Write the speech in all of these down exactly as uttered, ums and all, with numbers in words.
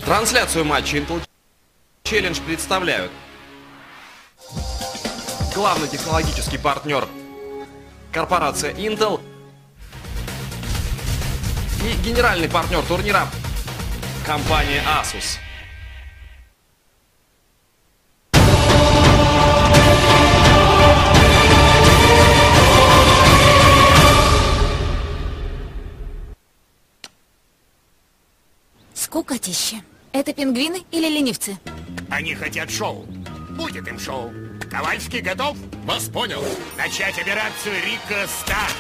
Трансляцию матча Intel Challenge представляют главный технологический партнер корпорация Intel и генеральный партнер турнира компания Asus. Скукотища. Это пингвины или ленивцы? Они хотят шоу. Будет им шоу. Ковальский готов? Вас понял. Начать операцию Рика Старт.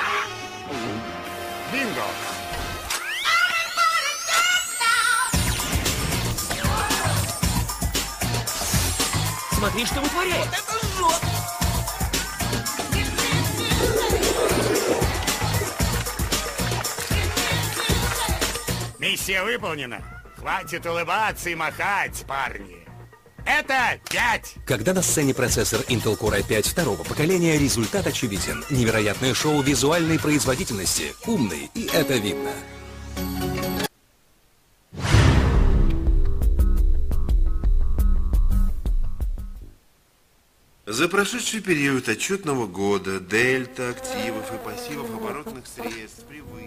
Бинго. Смотри, что вытворяет. Вот это жжет. Миссия выполнена. Хватит улыбаться и махать, парни. Это пять. Когда на сцене процессор Intel Core ай пять второго поколения, результат очевиден. Невероятное шоу визуальной производительности. Умный, и это видно. За прошедший период отчетного года дельта активов и пассивов оборотных средств превысила.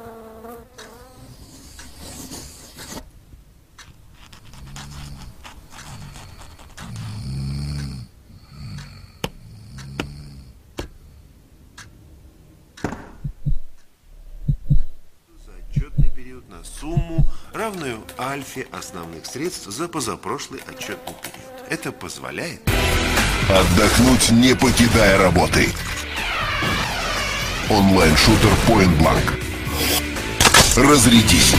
На сумму, равную альфе основных средств за позапрошлый отчетный период. Это позволяет отдохнуть, не покидая работы. Онлайн-шутер Point Blank. Разрядись.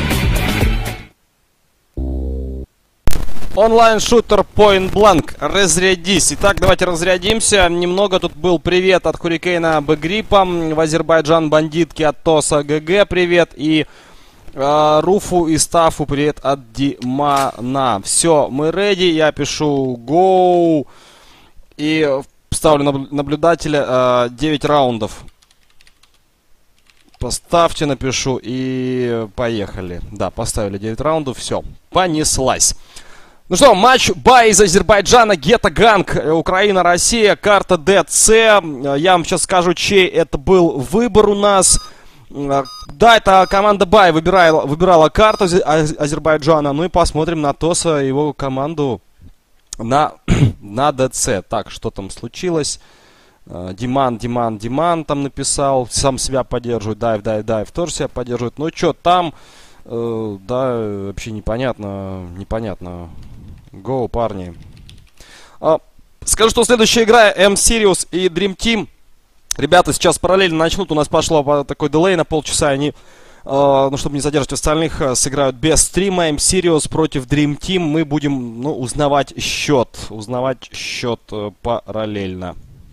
Онлайн-шутер Point Blank. Разрядись. Итак, давайте разрядимся. Немного тут был привет от Хурикейна Бэгрипа. В Азербайджан бандитки от Тоса ГГ. Привет. И Uh, Руфу и Стафу привет от Димана. Все, мы ready. Я пишу go. И ставлю наблюдателя uh, девять раундов. Поставьте, напишу. И поехали. Да, поставили девять раундов. Все, понеслась. Ну что, матч бай из Азербайджана. Гетто Ганг. Украина, Россия. Карта ДЦ. Я вам сейчас скажу, чей это был выбор у нас. Да, это команда Бай выбирала, выбирала карту Азербайджана. Ну и посмотрим на Тоса и его команду на, на ДЦ. Так, что там случилось? Диман, Диман, Диман там написал. Сам себя поддерживает. Дайв, дайв, дайв. Тоже себя поддерживает. Ну что там? Э, да, вообще непонятно. Непонятно. Гоу, парни. А, скажу, что следующая игра M-Series и Dream Team. Ребята сейчас параллельно начнут. У нас пошло такой дилей на полчаса. Они, э, ну, чтобы не задерживать остальных, э, сыграют без стрима. M-Series против Dream Team. Мы будем, ну, узнавать счет. Узнавать счет э, параллельно.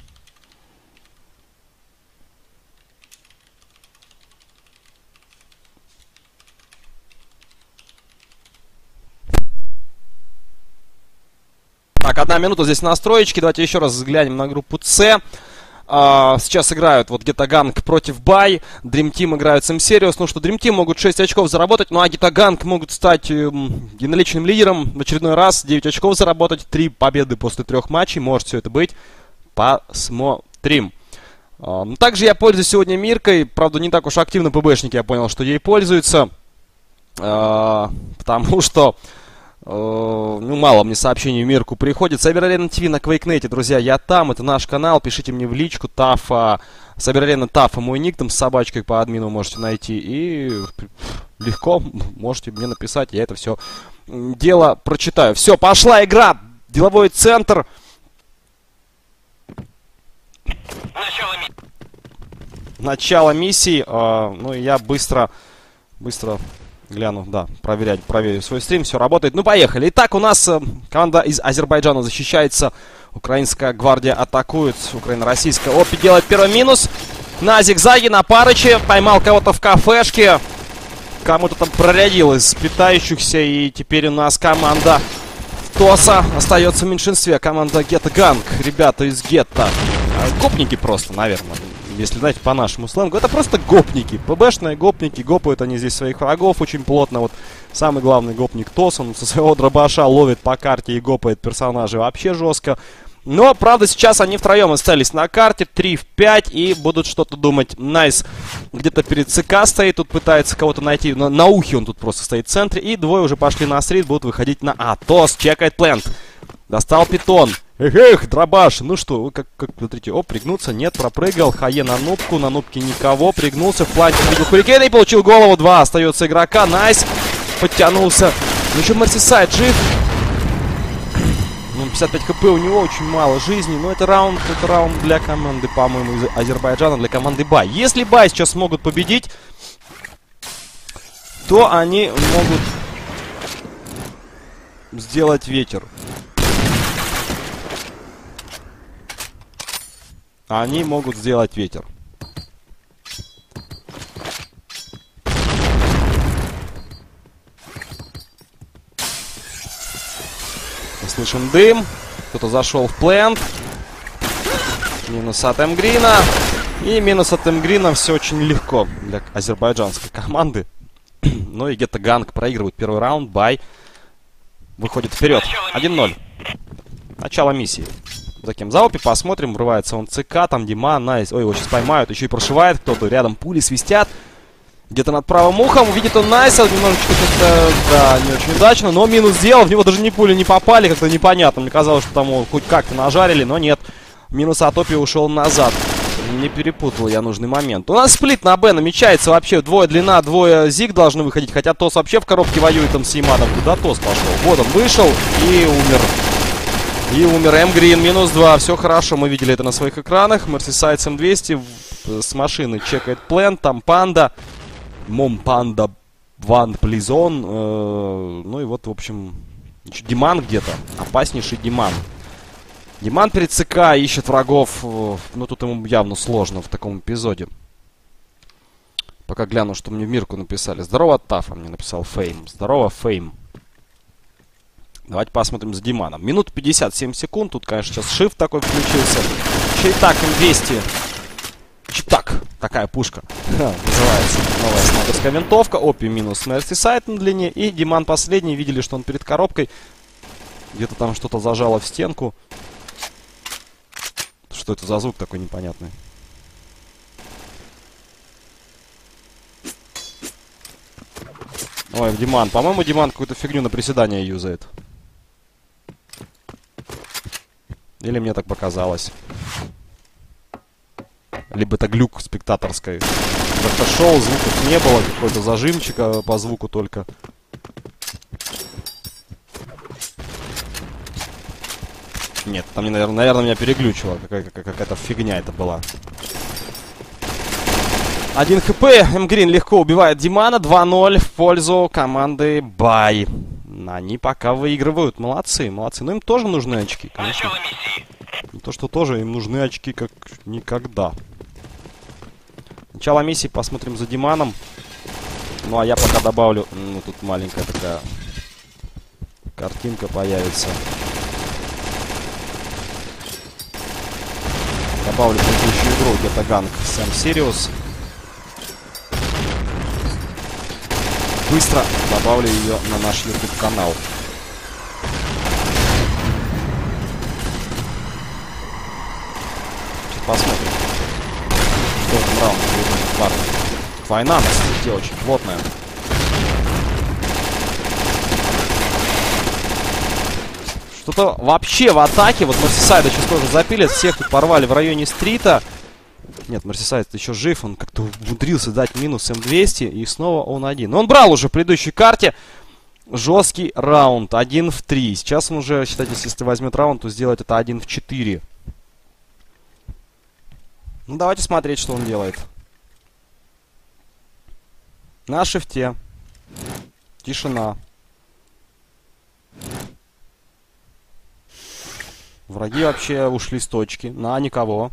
Так, одна минута здесь настроечки. Давайте еще раз взглянем на группу С. Uh, сейчас играют вот Гетто Ганг против Бай. Dream Team играют с M-Series. Ну что, Dream Team могут шесть очков заработать. Ну а Гетто Ганг могут стать э, единоличным лидером. В очередной раз девять очков заработать. три победы после трех матчей. Может все это быть. Посмотрим. Uh, также я пользуюсь сегодня Миркой. Правда, не так уж активно ПБшники, я понял, что ей пользуются. Uh, потому что... Uh, ну, мало мне сообщений в Мирку приходит. Сайберарена ТВ на Квейкнете, друзья, я там, это наш канал, пишите мне в личку, Тафа, Сайберарена Тафа, мой ник, там с собачкой по админу можете найти, и легко можете мне написать, я это все дело прочитаю. Все, пошла игра, деловой центр. Начало, ми... Начало миссии, uh, ну, я быстро, быстро... Гляну, да, проверять, проверю свой стрим, все работает. Ну, поехали. Итак, у нас э, команда из Азербайджана защищается. Украинская гвардия атакует. Украина российская. Опи делает первый минус. На зигзаге, на парыче. Поймал кого-то в кафешке. Кому-то там прорядил из питающихся. И теперь у нас команда Тоса остается в меньшинстве. Команда Гетто Ганг. Ребята из Гетто. Копники просто, наверное. если, знаете, по нашему сленгу, это просто гопники. ПБшные гопники, гопают они здесь своих врагов очень плотно. Вот самый главный гопник Тос, он со своего дробаша ловит по карте и гопает персонажей вообще жестко. Но, правда, сейчас они втроем остались на карте, три в пять, и будут что-то думать. Найс где-то перед ЦК стоит, тут пытается кого-то найти, на, на ухе он тут просто стоит в центре, и двое уже пошли на стрит, будут выходить на А. Тос чекает плент, достал питон, эх, эх, дробаш, ну что, как, как, смотрите, о, пригнуться, нет, пропрыгал, Хае на нубку, на нубке никого, пригнулся, в плане увидел Хурикена и получил голову, два, остается игрока, Найс, подтянулся, ну еще Мерсисайд жив. Ну, пятьдесят пять хп, у него очень мало жизни. Но это раунд, это раунд для команды, по-моему, из Азербайджана, для команды Бай. Если Бай сейчас смогут победить, то они могут сделать ветер. Они могут сделать ветер. Слышим дым. Кто-то зашел в плент. Минус от Эмгрина. И минус от Эмгрина. Все очень легко для азербайджанской команды. Но и где-то Ганг проигрывает первый раунд. Бай выходит вперед. один ноль. Начало миссии. За кем? За Опи посмотрим. Врывается он ЦК. Там Дима. Найс. Ой, его сейчас поймают. Еще и прошивает кто-то. Рядом пули свистят. Где-то над правым ухом. Увидит он Найса. Немножечко как-то, да, не очень удачно. Но минус сделал. В него даже ни пули не попали. Как-то непонятно. Мне казалось, что там его хоть как-то нажарили. Но нет. Минус от Опи ушел назад. Не перепутал я нужный момент. У нас сплит на Б намечается вообще. Двое длина, двое зиг должны выходить. Хотя Тос вообще в коробке воюет там с Ямадом. Куда Тос пошел? Вот он вышел и умер. И умер Эмгрин. Минус два. Все хорошо. Мы видели это на своих экранах. Мерсисайд с эм двести с машины чекает плен. Там Панда. Мом Панда Ван Плизон. Э, ну и вот, в общем, Диман где-то. Опаснейший Диман. Диман перед ЦК ищет врагов. Э, ну, тут ему явно сложно в таком эпизоде. Пока гляну, что мне в мирку написали. Здорово, Тафа, мне написал Фейм. Здорово, Фейм. Давайте посмотрим за Диманом. Минут пятьдесят семь секунд. Тут, конечно, сейчас шифт такой включился. Чайтак эм двести. Читак. Такая пушка. Называется новая снайперская винтовка. Опи минус Мерсисайд на длине. И Диман последний. Видели, что он перед коробкой. Где-то там что-то зажало в стенку. Что это за звук такой непонятный? Ой, Диман. По-моему, Диман какую-то фигню на приседание юзает. Или мне так показалось. Либо это глюк спектаторской. Как-то шоу, звуков не было. Какой-то зажимчик по звуку только. Нет, там, наверное, наверное меня переглючило. Какая-то фигня это была. один хп. Эмгрин легко убивает Димана. два ноль в пользу команды Бай. Они пока выигрывают. Молодцы, молодцы. Но им тоже нужны очки, конечно. Не то, что тоже им нужны очки как никогда. Начало миссии. Посмотрим за Диманом. Ну, а я пока добавлю... Ну, тут маленькая такая картинка появится. Добавлю предыдущую игру. Где-то Ганг Сэм Сириус. Быстро добавлю ее на наш YouTube канал. Сейчас посмотрим, что в этом раунде будет парня. Война на свете очень плотная. Что-то вообще в атаке. Вот Мерсисайда сейчас тоже запилят. Всех тут порвали в районе стрита. Нет, Мерсисайд еще жив. Он как-то умудрился дать минус эм двести. И снова он один. Но он брал уже в предыдущей карте жесткий раунд. один в три. Сейчас он уже, считайте, если возьмет раунд, то сделает это один в четыре. Ну, давайте смотреть, что он делает. На шифте. Тишина. Враги вообще ушли с точки. На никого.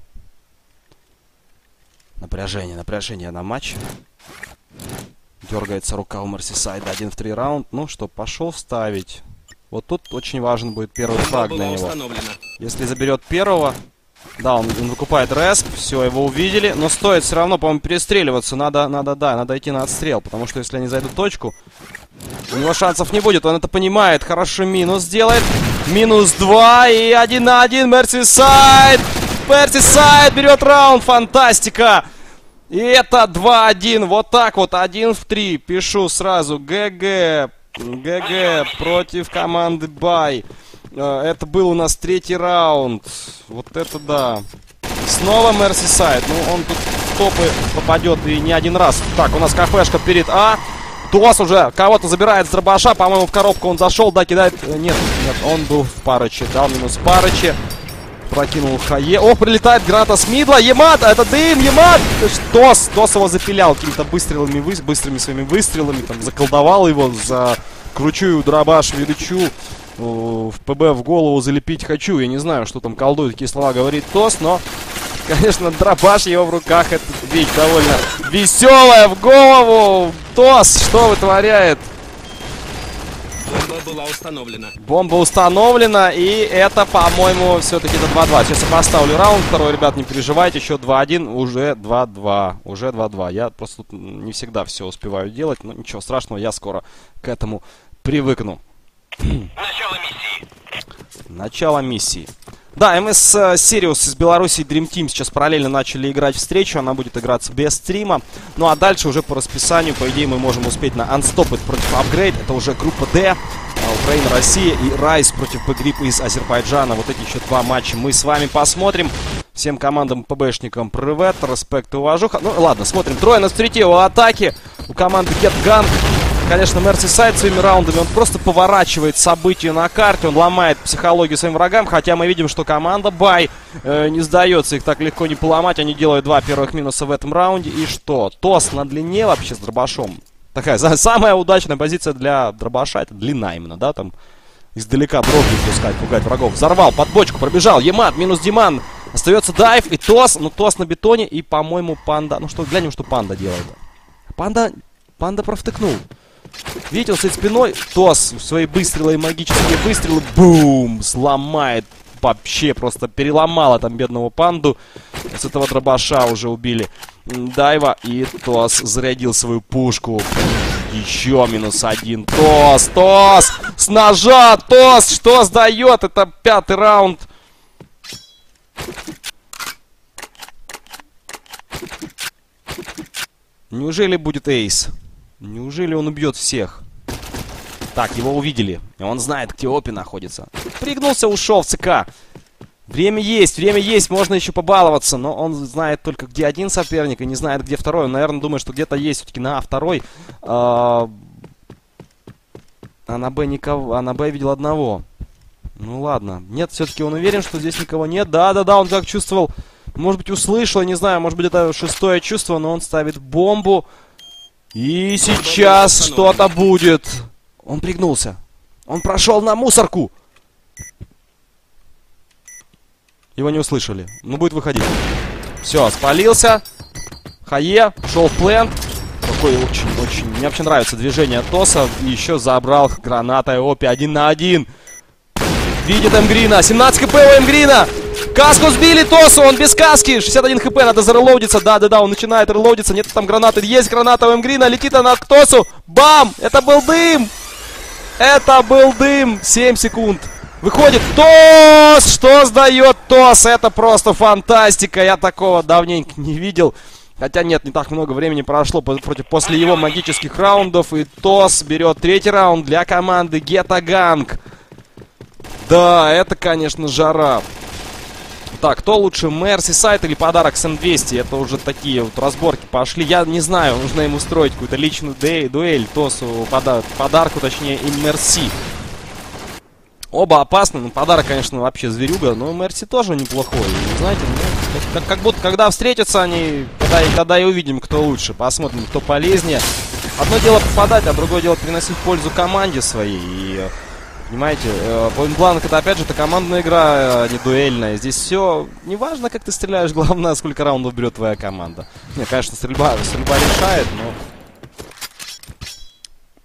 Напряжение, напряжение на матч. Дергается рука у Мерсисайда. один в три раунд. Ну что, пошел ставить. Вот тут очень важен будет первый фраг для него. Если заберет первого, Да, он, он выкупает респ, все, его увидели. Но стоит все равно, по-моему, перестреливаться. Надо, надо, да, надо идти на отстрел. Потому что если они зайдут в точку, у него шансов не будет. Он это понимает. Хорошо, минус делает. Минус два и один на один. Мерсисайд. Мерсисайд берет раунд. Фантастика. И это два один. Вот так вот. один в три. Пишу сразу. ГГ. ГГ против команды Бай. Это был у нас третий раунд. Вот это да. Снова Мерсисайд. Ну, он тут в топы попадет и не один раз. Так, у нас кафешка перед А. Тос уже кого-то забирает с дробаша. По-моему, в коробку он зашел, да, кидает. Нет, нет, он был в Парыче. Дал минус Парыче. Прокинул Хае. О, прилетает граната с мидла. Емат, это дым, Емат. Тос, Тос его запилял какими-то выстрелами, вы, быстрыми своими выстрелами. Там заколдовал его, закручу дробаш, величу. В ПБ в голову залепить хочу. Я не знаю, что там колдует, какие слова говорит Тос, но, конечно, дробаш его в руках. Это вещь довольно веселая в голову. Тос, что вытворяет? Бомба была установлена. Бомба установлена, и это, по-моему, все-таки это два два. Сейчас я поставлю раунд второй, ребят, не переживайте. Еще два один, уже два два. Уже два два. Я просто не всегда все успеваю делать, но ничего страшного, я скоро к этому привыкну. Начало миссии. Начало миссии. Да, эм эс Sirius из Беларуси и Dream Team сейчас параллельно начали играть встречу. Она будет играться без стрима. Ну а дальше уже по расписанию, по идее, мы можем успеть на Unstopped против Upgrade. Это уже группа D. Украина, Россия и Райс против Б-Грип из Азербайджана. Вот эти еще два матча мы с вами посмотрим. Всем командам ПБшникам привет, респект и уважуха. Ну ладно, смотрим. Трое на стрите у атаки. У команды Get Gun. Конечно, Мерсисайд своими раундами, он просто поворачивает события на карте, он ломает психологию своим врагам, хотя мы видим, что команда Бай э, не сдается, их так легко не поломать, они делают два первых минуса в этом раунде, и что? Тос на длине вообще с дробашом. Такая самая удачная позиция для дробаша, это длина именно, да, там издалека дробью пускать, пугать врагов. Взорвал, под бочку пробежал, Емат, минус Диман, остается дайв и Тос, ну Тос на бетоне, и, по-моему, Панда, ну что, глянем, что Панда делает. Панда, Панда провтыкнул. Видите, он стоит спиной, Тос свои выстрелы и магические выстрелы, бум, сломает, вообще просто переломала там бедного Панду. С этого дробаша уже убили дайва, и Тос зарядил свою пушку. Еще минус один, Тос, Тос, с ножа, Тос, что сдает, это пятый раунд. Неужели будет эйс? Неужели он убьет всех? Так, его увидели. И он знает, где Опи находится. Пригнулся, ушел в ЦК. Время есть, время есть, можно еще побаловаться. Но он знает только, где один соперник, и не знает, где второй. Он, наверное, думает, что где-то есть все-таки на А второй. А, а на Б никого. А на Б видел одного. Ну ладно. Нет, все-таки он уверен, что здесь никого нет. Да-да-да, он как чувствовал. Может быть, услышал, не знаю, может быть, это шестое чувство, но он ставит бомбу. И сейчас что-то будет. Он пригнулся. Он прошел на мусорку. Его не услышали. Ну, будет выходить. Все, спалился. Хае, шел в плент. Какой очень-очень... Мне вообще нравится движение Тоса. И еще забрал гранатой Опи один на один. Видит Эмгрина. семнадцать хп у Эмгрина. Каску сбили Тосу, он без каски. шестьдесят один хп, надо зарелоудиться. Да-да-да, он начинает релоудиться. Нет там гранаты. Есть граната у Эмгрина. Летит она к Тосу. Бам! Это был дым! Это был дым! семь секунд. Выходит Тос! Что сдает Тос? Это просто фантастика. Я такого давненько не видел. Хотя нет, не так много времени прошло против, после его магических раундов. И Тос берет третий раунд для команды Гетаганг. Да, это, конечно, жара. Так, кто лучше, Мерсисайд или подарок с М двести? Это уже такие вот разборки пошли. Я не знаю, нужно ему устроить какую-то личную дуэль. Тосу пода подарку, точнее, и Мерси. Оба опасны, но подарок, конечно, вообще зверюга. Но Мерси тоже неплохой. И, знаете, ну, как, как будто когда встретятся они, тогда, тогда и увидим, кто лучше. Посмотрим, кто полезнее. Одно дело попадать, а другое дело приносить пользу команде своей. И... Понимаете, Point Blank это опять же это командная игра, а не дуэльная. Здесь все не важно, как ты стреляешь, главное, сколько раундов берет твоя команда. Не, конечно, стрельба, стрельба решает, но...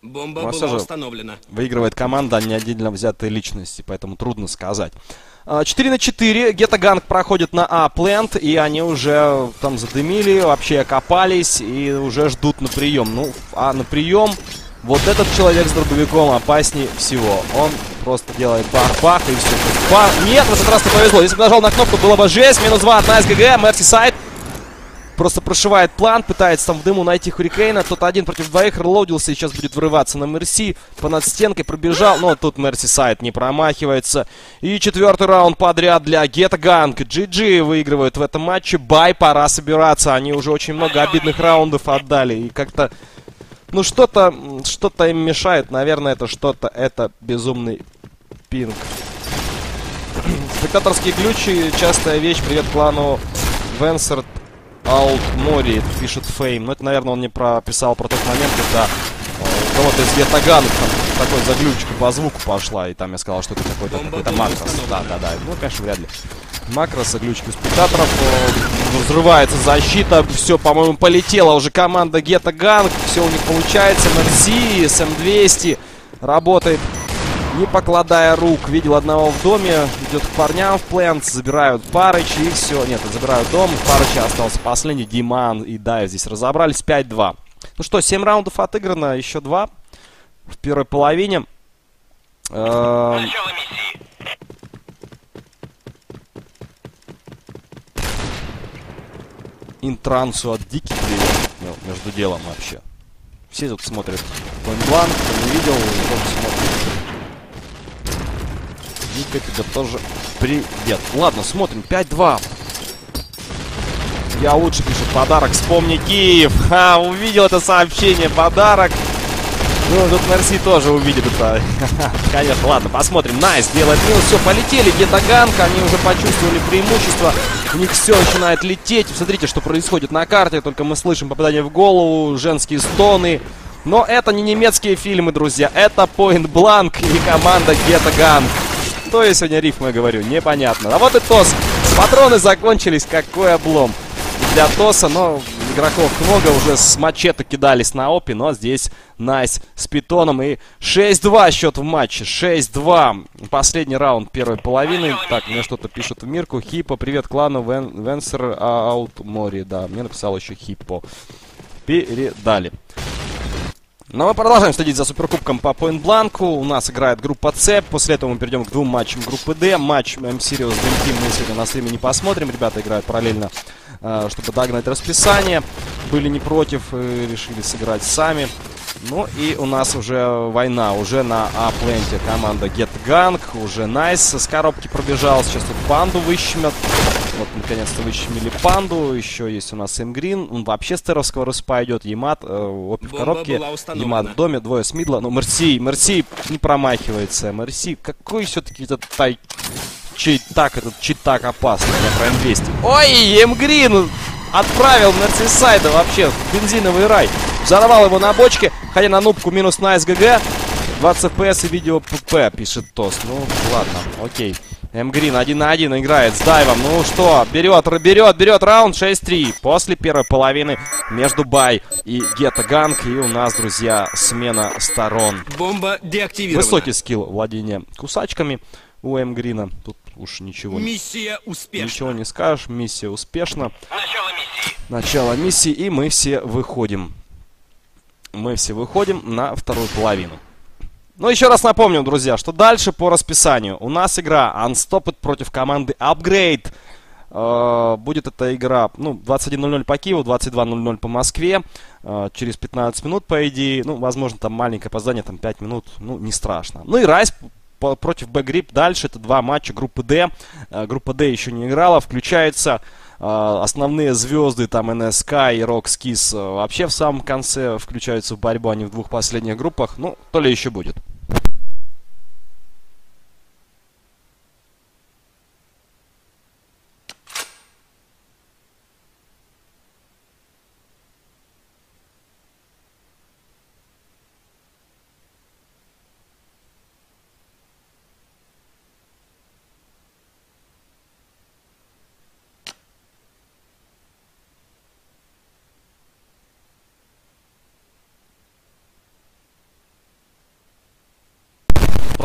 Бомба Но была же установлена. выигрывает команда, а не отдельно взятые личности, поэтому трудно сказать. четыре на четыре. Гетаганг проходит на А-плент, и они уже там задымили, вообще окопались и уже ждут на прием. Ну, а на прием вот этот человек с дробовиком опаснее всего. Он просто делает бах-бах и все. Бах. Нет, в этот раз не повезло. Если бы нажал на кнопку, было бы жесть. Минус два от Найс ГГ. Мерсисайд просто прошивает план, пытается там в дыму найти Хурикейна. Тот один против двоих релоудился и сейчас будет врываться на Мерси. По над стенкой пробежал, но тут Мерсисайд не промахивается. И четвертый раунд подряд для Гетаганг. джи джи выигрывают в этом матче. Бай, пора собираться. Они уже очень много обидных раундов отдали. И как-то, ну что-то, что-то им мешает. Наверное, это что-то, это безумный пинг. Спектаторские глючи, частая вещь. Привет клану Венсер. Аут Мори, пишет Фейм. Ну, это, наверное, он не прописал про тот момент, когда у кого-то из Гетаганг там такой заглючка по звуку пошла, и там я сказал, что это какой-то какой-то макрос. Да, да, да. Ну, конечно, вряд ли. Макрос, заглючка спектаторов. Взрывается защита. Все, по-моему, полетела уже команда Гетаганг. Все у них получается. Мерси, эс эм двести работает, не покладая рук. Видел одного в доме. Идет к парням в плент. Забирают Парыч и все. Нет, забирают дом. Парыча остался последний. Диман и Дайв здесь разобрались. пять два. Ну что, семь раундов отыграно. Еще два в первой половине. Начало миссии. Интрансу от Дики привет. Ну, между делом вообще. Все тут смотрят Point-Blank. Кто не видел, тоже смотрит. Вика, тебе тоже привет. Ладно, смотрим. пять два. Я лучше, пишет, подарок. Вспомни Киев. Ха, увидел это сообщение. Подарок. Ну, тут Мерси тоже увидит это. Конечно, ладно, посмотрим. Найс делает минус. Все, полетели. Гетаганг. Они уже почувствовали преимущество. У них все начинает лететь. Смотрите, что происходит на карте. Только мы слышим попадание в голову, женские стоны. Но это не немецкие фильмы, друзья. Это Point Blank и команда Гетаганг. Что я сегодня рифмой говорю, непонятно. А вот и ТОС. Патроны закончились, какой облом для ТОСа. Но игроков много, уже с мачете кидались на опи. Но здесь Найс с питоном. И шесть два счет в матче. шесть два. Последний раунд первой половины. Так, мне что-то пишут в Мирку. Хиппо, привет клану Вен, Венсер Аут Мори. Да, мне написал еще Хиппо. Передали. Но мы продолжаем следить за суперкубком по Point-Blank. У нас играет группа С. После этого мы перейдем к двум матчам группы Д. Матч М-Series Dream Team мы сегодня на стриме не посмотрим. Ребята играют параллельно, чтобы догнать расписание. Были не против и решили сыграть сами. Ну и у нас уже война. Уже на А-пленте команда Гетаганг. Уже Найс с коробки пробежал. Сейчас тут панду выщемят. Вот, наконец-то выщемили панду. Еще есть у нас М-Грин. Он вообще с теровского распа идет. Емат, э, опи в коробке. Емат в доме. Двое с мидла. Ну, Мерси. Мерси не промахивается. Мерси. Какой все-таки этот тай... Читак, этот читак опасный. Я про М двести. Ой, М-Грин отправил Мерсисайда вообще в бензиновый рай. Взорвал его на бочке. Хотя на нубку минус Найс ГГ. двадцать эф пи эс и видео ПП, пишет ТОС. Ну, ладно, окей. М-Грин один на один играет с дайвом. Ну что, берет, берет, берет раунд шесть три. После первой половины между Бай и Гетаганг. И у нас, друзья, смена сторон. Бомба деактивирована. Высокий скилл владения кусачками у М-Грина. Тут уж ничего, Миссия успешна. Ничего не скажешь. Миссия успешна. Начало миссии. Начало миссии. И мы все выходим. Мы все выходим на вторую половину. Ну, еще раз напомню, друзья, что дальше по расписанию. У нас игра Unstopped против команды Upgrade. Э, будет эта игра, ну, двадцать один ноль ноль по Киеву, двадцать два ноль ноль по Москве. Э, через пятнадцать минут, по идее. Ну, возможно, там маленькое опоздание, там пять минут. Ну, не страшно. Ну, и Райс против Б-Грип. Дальше это два матча группы Д. Э, группа Д еще не играла. Включается... Uh, основные звезды, там эн эс ка и Rockskis uh, вообще в самом конце включаются в борьбу, они в двух последних группах. Ну, то ли еще будет.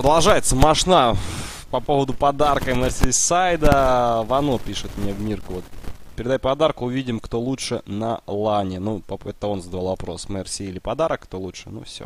Продолжается мошна по поводу подарка Мерсисайда. Вано пишет мне в мирку. Вот, передай подарок, увидим, кто лучше на лане. Ну, это он задал вопрос. Мерси или подарок, кто лучше. Ну, все.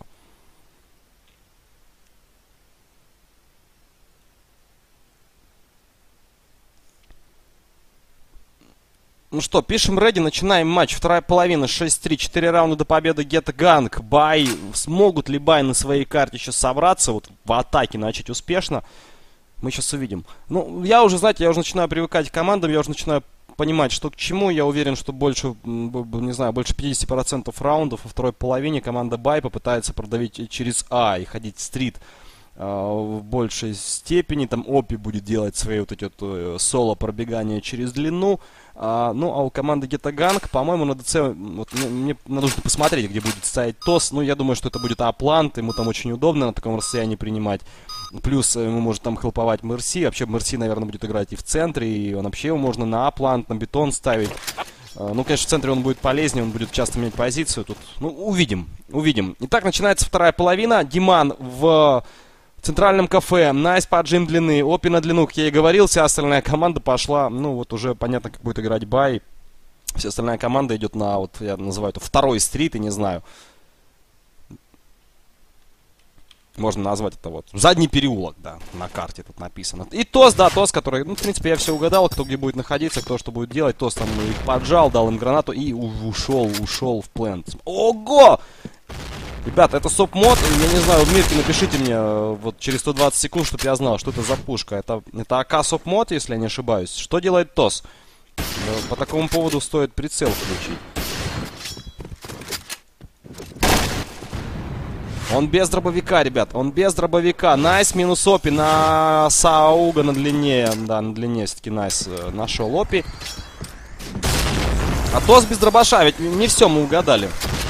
Ну что, пишем ready, начинаем матч. Вторая половина, шесть три, четыре раунда до победы Гетта Ганг. Бай, смогут ли Бай на своей карте сейчас собраться, вот в атаке начать успешно? Мы сейчас увидим. Ну, я уже, знаете, я уже начинаю привыкать к командам, я уже начинаю понимать, что к чему. Я уверен, что больше, не знаю, больше пятьдесят процентов раундов во второй половине команда Бай попытается продавить через А и ходить в стрит в большей степени. Там Опи будет делать свои вот эти вот соло пробегания через длину. А, ну, а у команды Гетта Ганг, по-моему, на ДЦ, вот, мне нужно посмотреть, где будет стоять ТОС. Ну, я думаю, что это будет А-плант, ему там очень удобно на таком расстоянии принимать. Плюс ему может там хелповать Мерси. Вообще Мерси, наверное, будет играть и в центре, и он вообще его можно на А-плант, на бетон ставить. А, ну, конечно, в центре он будет полезнее, он будет часто менять позицию. Тут, ну, увидим, увидим. Итак, начинается вторая половина. Диман в в центральном кафе, Найс поджим длины, Опи на длину, как я и говорил, вся остальная команда пошла, ну вот уже понятно, как будет играть Бай. Вся остальная команда идет на, вот я называю это второй стрит, и не знаю. Можно назвать это вот задний переулок, да, на карте тут написано. И ТОС, да, ТОС, который, ну, в принципе, я все угадал, кто где будет находиться, кто что будет делать. ТОС там их поджал, дал им гранату и ушел, ушел в плент. Ого! Ребята, это соп-мод, я не знаю, в мирке напишите мне вот через сто двадцать секунд, чтобы я знал, что это за пушка. Это, это АК соп-мод, если я не ошибаюсь. Что делает ТОС? По такому поводу стоит прицел включить. Он без дробовика, ребят, он без дробовика. Найс минус Опи на Сауга на длине. Да, на длине все-таки Найс нашел Опи. А ТОС без дробаша, ведь не все мы угадали.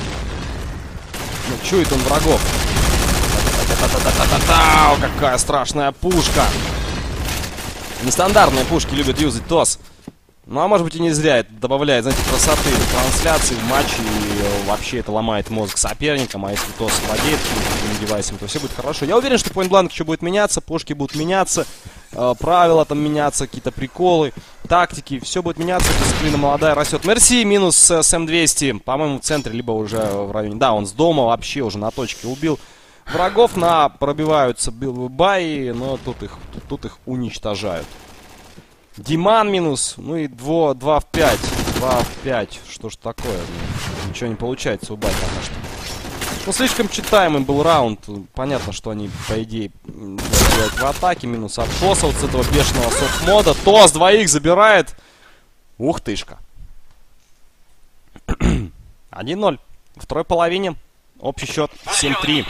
Ну, чует он врагов. Та-та-та-та-та-та-та! Какая страшная пушка. Нестандартные пушки любят юзать ТОС. Ну, а может быть и не зря. Это добавляет, знаете, красоты в трансляции, в матче. И вообще это ломает мозг соперникам. А если ТОС владеет этим девайсом, то все будет хорошо. Я уверен, что поинт-бланк еще будет меняться. Пушки будут меняться. Э, правила там меняться, какие-то приколы, тактики. Все будет меняться. Дисциплина молодая растет. Мерси минус э, Сэм двести. По-моему, в центре, либо уже в районе. Да, он с дома вообще уже на точке убил врагов. На пробиваются Баи, но тут их, тут, тут их уничтожают. Диман минус, ну и два в пять. два в пять. Что ж такое? Ничего не получается у Бай пока что. Ну, слишком читаемый был раунд. Понятно, что они, по идее, делают в атаке. Минус от ТОСа, вот с этого бешеного софт-мода. ТОС двоих забирает. Ух тышка. один ноль. Во второй половине общий счет семь три.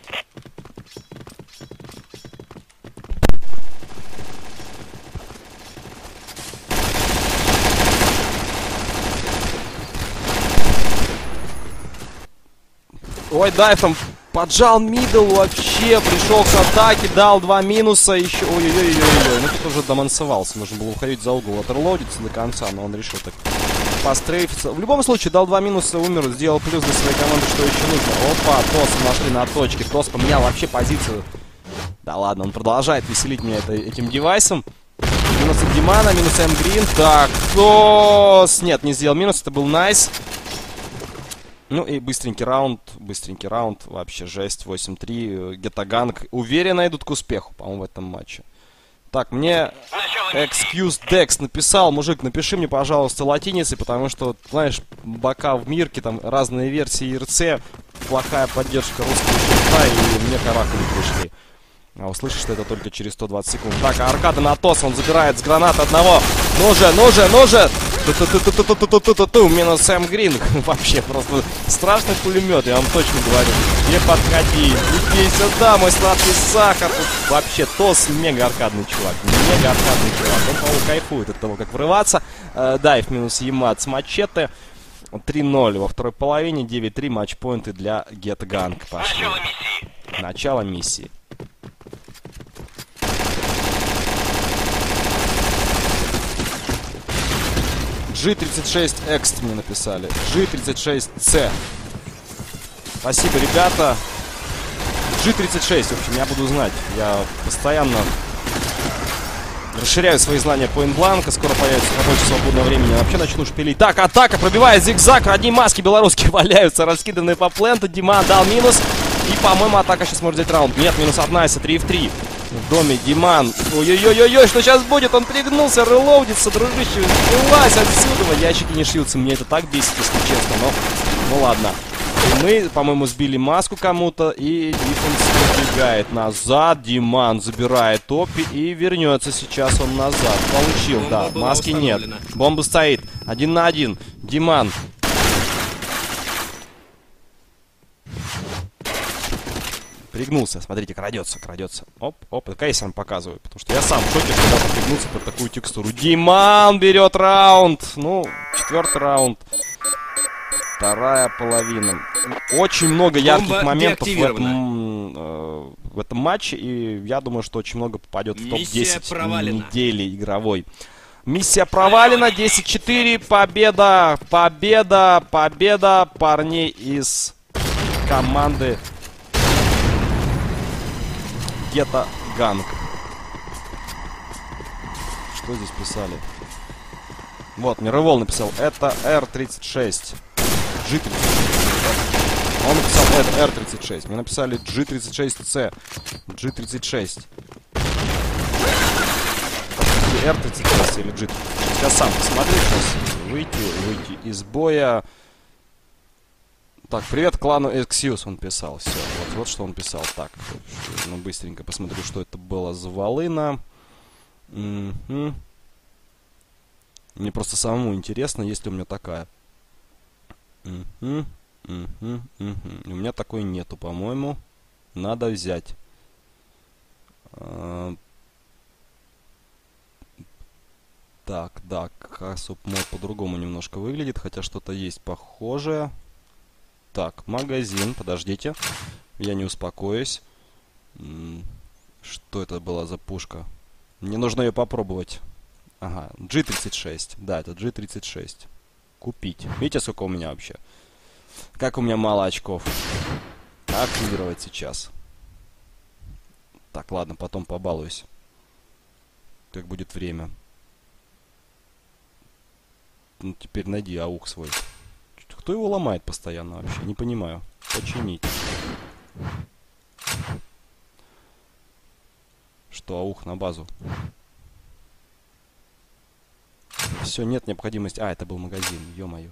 Ой, дайв там поджал мидл вообще, пришел к атаке, дал два минуса, еще, ой-ой-ой-ой-ой, ну тут уже домансовался, нужно было уходить за угол, отерлоудиться до конца, но он решил так пострейфиться. В любом случае, дал два минуса, умер, сделал плюс для своей команды, что еще нужно. Опа, ТОС нашли на точке, ТОС поменял вообще позицию. Да ладно, он продолжает веселить меня это, этим девайсом. Минус от Димана, минус М Грин, так, ТОС, нет, не сделал минус, это был Найс. Ну и быстренький раунд, быстренький раунд, вообще жесть, восемь три, Гетта Ганг уверенно идут к успеху, по-моему, в этом матче. Так, мне Excuse Dex написал, мужик, напиши мне, пожалуйста, латиницей, потому что, знаешь, бока в мирке, там разные версии ай си эс си, плохая поддержка русского шрифта, и мне караку не пришли. А услышишь, что это только через сто двадцать секунд. Так, а аркада на ТОС, он забирает с гранаты одного. Ну же, ну же, ну же! Ту-ту-ту-ту-ту-ту-ту-ту-ту! Минус Сэм Грин. Вообще просто страшный пулемет, я вам точно говорю. Не подходи, иди сюда, мой сладкий сахар. Тут вообще ТОС мега аркадный чувак. Мега аркадный чувак. Он, по-моему, кайфует от того, как врываться. Э, дайв минус Ямат с мачете. три ноль во второй половине. девять три матчпоинты для Гетта Ганг пошли. Начало миссии. Начало миссии. джи тридцать шесть экс мне написали. джи тридцать шесть си. Спасибо, ребята. джи тридцать шесть, в общем, я буду знать. Я постоянно расширяю свои знания поинт-бланка. Скоро появится побольше свободного времени. Я вообще начну шпилить. Так, атака, пробивает зигзаг. Одни маски белорусские валяются, раскиданные по пленту. Дима дал минус. И, по-моему, атака сейчас может взять раунд. Нет, минус от Найса, три в три. В доме Диман. Ой-ой-ой-ой, что сейчас будет? Он пригнулся, релоудится, дружище. Вылазь отсюда. Ящики не шьются. Мне это так бесит, если честно. Но, ну ладно. И мы, по-моему, сбили маску кому-то. И Диффенс убегает назад. Диман забирает топи и вернется сейчас он назад. Получил, Бомба да. Маски нет. Бомба стоит. Один на один. Диман. Пригнулся, смотрите, крадется, крадется. Оп, оп, кейсером показываю, потому что я сам в шоке, что можно пригнуться под такую текстуру. Диман берет раунд. Ну, четвертый раунд. Вторая половина. Очень много ярких Бомба моментов в этом, э, в этом матче. И я думаю, что очень много попадет в топ десять недели игровой. Миссия провалена. десять четыре. Победа, победа, победа парней из команды Гетто Ганг. Что здесь писали? Вот, Мировол написал. Это эр тридцать шесть. джи тридцать шесть. Он написал это эр тридцать шесть. Мне написали джи тридцать шесть си. джи тридцать шесть. эр тридцать шесть или джи тридцать шесть. Сейчас сам посмотрю. Сейчас выйти, выйти из боя. Так, привет клану Эксьюз, он писал. Все, вот, вот что он писал. Так, ну быстренько посмотрю, что это было за волына. Угу. Мне просто самому интересно, есть ли у меня такая. Угу, угу, угу. У меня такой нету, по-моему. Надо взять. А... Так, да, субмод по-другому немножко выглядит, хотя что-то есть похожее. Так, магазин, подождите. Я не успокоюсь. Что это была за пушка? Мне нужно ее попробовать. Ага, джи тридцать шесть. Да, это джи тридцать шесть. Купить. Видите, сколько у меня вообще? Как у меня мало очков. Активировать сейчас. Так, ладно, потом побалуюсь. Как будет время. Ну, теперь найди аук свой. Кто его ломает постоянно вообще? Не понимаю. Починить. Что, аух на базу? Все, нет необходимости. А, это был магазин. Ё-моё.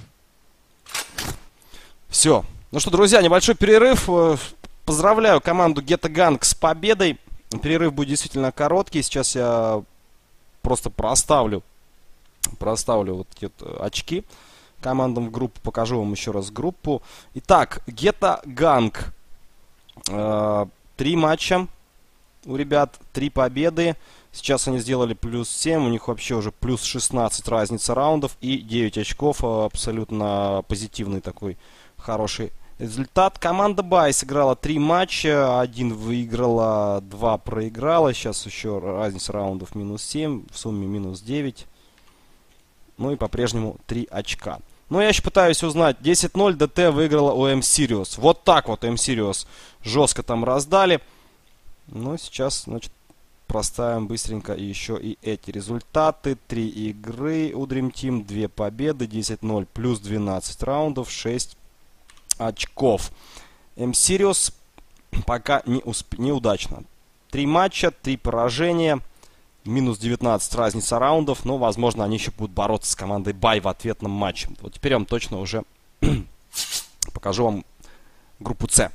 Все. Ну что, друзья, небольшой перерыв. Поздравляю команду Гетто Ганг с победой. Перерыв будет действительно короткий. Сейчас я просто проставлю. Проставлю вот эти вот очки командам в группу. Покажу вам еще раз группу. Итак, Гетто Ганг. Э, три матча у ребят. Три победы. Сейчас они сделали плюс семь. У них вообще уже плюс шестнадцать разница раундов. И девять очков. Абсолютно позитивный такой хороший результат. Команда Бай сыграла три матча. Один выиграла, два проиграла. Сейчас еще разница раундов минус семь. В сумме минус девять. Ну и по-прежнему три очка. Но я еще пытаюсь узнать. десять ноль ДТ выиграла у М-Сириус. Вот так вот М-Сириус жестко там раздали. Ну, сейчас, значит, проставим быстренько еще и эти результаты. Три игры у Dream Team, две победы, десять ноль плюс двенадцать раундов, шесть очков. М-Сириус пока не усп... неудачно. Три матча, три поражения. Минус девятнадцать разница раундов. Но, возможно, они еще будут бороться с командой Бай в ответном матче. Вот теперь я вам точно уже покажу вам группу С.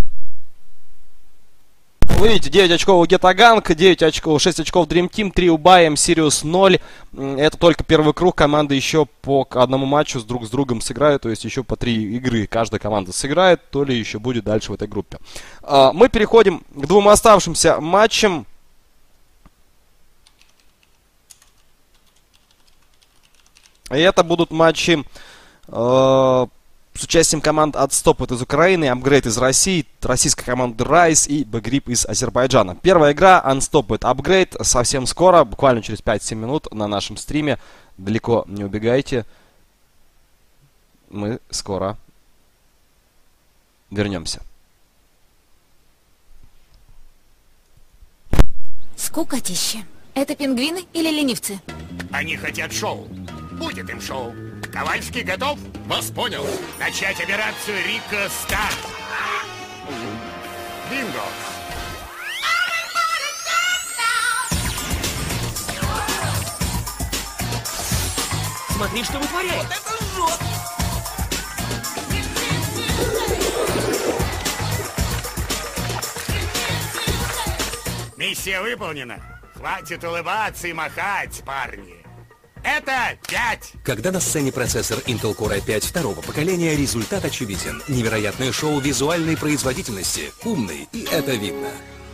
Вы видите, девять очков у Гетто Ганг, девять очков, шесть очков Dream Team, три у Бай, М-Сириус ноль. Это только первый круг. Команды еще по одному матчу с друг с другом сыграют. То есть еще по три игры каждая команда сыграет. То ли еще будет дальше в этой группе. Мы переходим к двум оставшимся матчам. И это будут матчи э, с участием команд Отстопот из Украины, Апгрейд из России, российская команда Райс и Бэгрип из Азербайджана. Первая игра Unstopped Апгрейд совсем скоро, буквально через пять-семь минут на нашем стриме. Далеко не убегайте. Мы скоро вернемся. Скукотища. Это пингвины или ленивцы? Они хотят шоу. Будет им шоу. Ковальский готов? Вас понял. Начать операцию Рика Старт. Бинго. Смотри, что вытворяет. Вот это жжет. Миссия выполнена. Хватит улыбаться и махать, парни. Это пять. Когда на сцене процессор Intel Core ай пять второго поколения, результат очевиден. Невероятное шоу визуальной производительности. Умный, и это видно.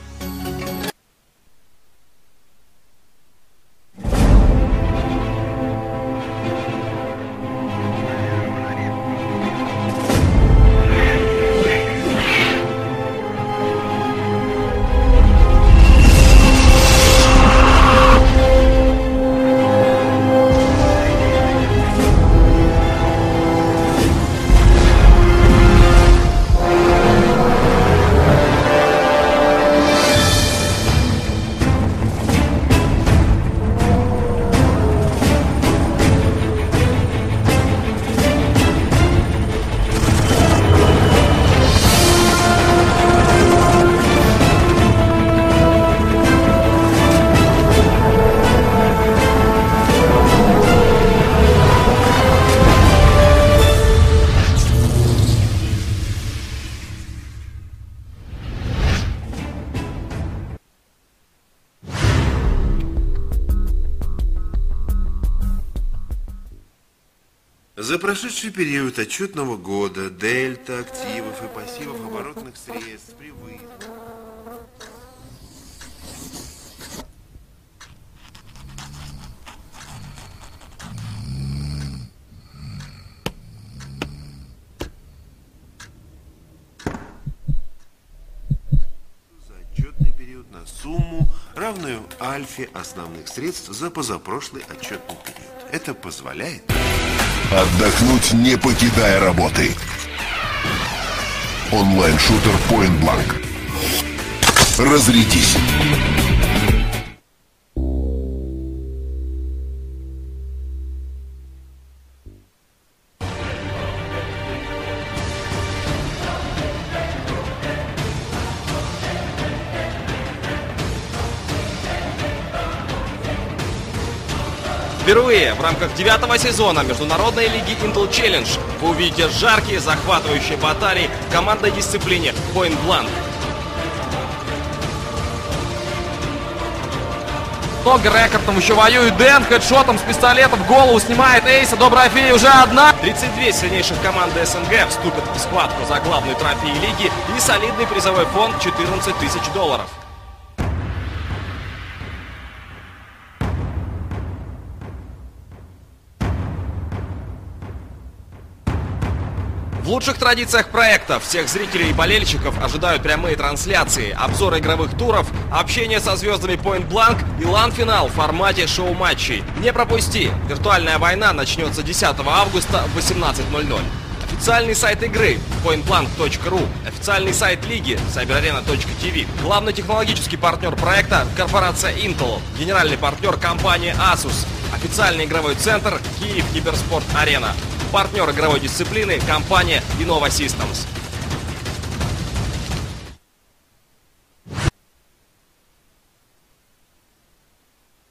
За прошедший период отчетного года дельта активов и пассивов оборотных средств превысила. За отчетный период на сумму, равную альфе основных средств за позапрошлый отчетный период. Это позволяет отдохнуть, не покидая работы. Онлайн-шутер Point Blank. Разрядись. Впервые в рамках девятого сезона Международной лиги Intel Challenge вы увидите жаркие, захватывающие баталии в командной дисциплине Point Blank. Тогер рекордом еще воюет Дэн, хедшотом с пистолета в голову снимает Эйса, добрая фея уже одна. тридцать две сильнейших команды СНГ вступят в схватку за главную трофей лиги и солидный призовой фонд четырнадцать тысяч долларов. В лучших традициях проекта всех зрителей и болельщиков ожидают прямые трансляции, обзор игровых туров, общение со звездами Point Blank и лан-финал в формате шоу-матчей. Не пропусти! Виртуальная война начнется десятого августа в восемнадцать ноль ноль. Официальный сайт игры point blank точка ру, официальный сайт лиги сайберарена точка ти ви, главный технологический партнер проекта корпорация Intel, генеральный партнер компания Asus, официальный игровой центр Киев Киберспорт Арена. Партнер игровой дисциплины – компания Innova Systems.